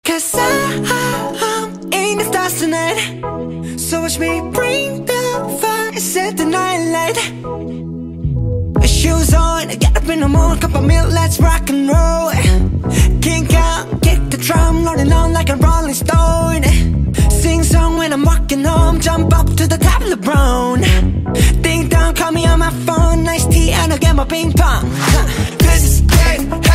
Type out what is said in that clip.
Cause I'm in the stars tonight. So watch me bring the fire, set the night light. Shoes on, get up in the morning, cup of milk, let's rock and roll. Kink out, kick the drum, rolling on like a rolling stone. Sing song when I'm walking home, jump up to the top of the brown. Ding dong, call me on my phone, nice tea and I'll get my ping pong. This is game.